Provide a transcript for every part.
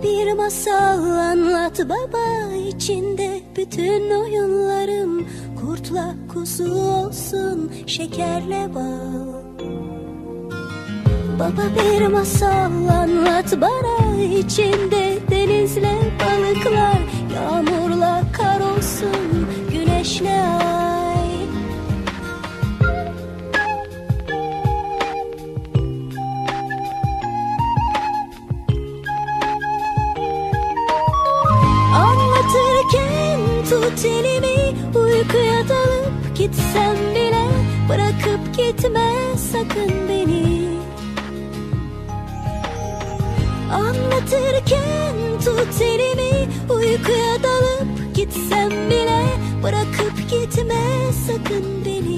Bana bir masal anlat baba, içinde bütün oyunlarım kurtla kuzu olsun, şekerle bal. Baba bir masal anlat bana, içinde denizle balıklar, yağmurla kar olsun, güneşle ay. Anlatırken tut elimi, uykuya dalıp gitsem bile bırakıp gitme sakın beni. Anlatırken tut elimi, uykuya dalıp gitsem bile bırakıp gitme sakın beni.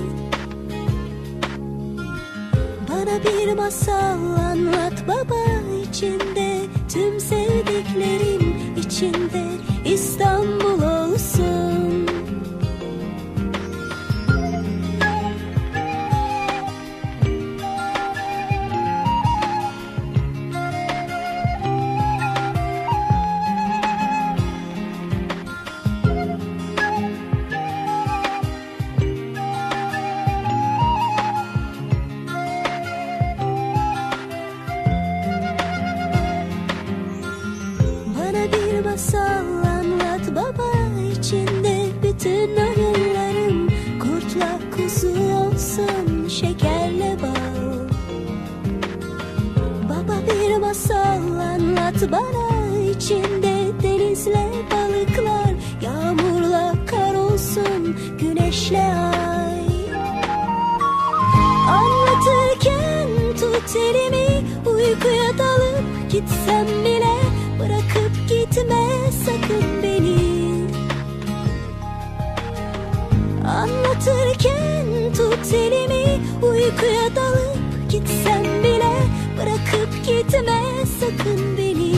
Bana bir masal anlat baba, içinde tüm sevdiklerim, içinde İstanbul olsun. Bir masal anlat baba, içinde bütün oyunlarım kurtla kuzu olsun, şekerle bal. Baba bir masal anlat bana, içinde denizle balıklar, yağmurla kar olsun, güneşle ay. Anlatırken tut elimi, uykuya dalıp gitsem bile bırakıp gitme sakın beni. Anlatırken tut elimi, uykuya dalıp gitsem bile bırakıp gitme sakın beni.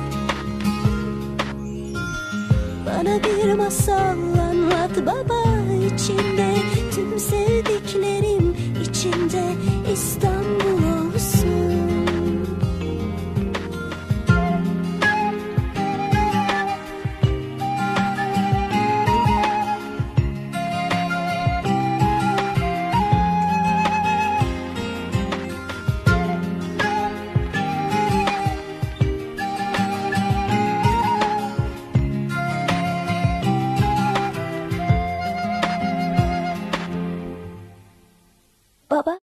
Bana bir masal anlat baba, içinde tüm sevdiklerim, içinde İstanbul olsun. Baba.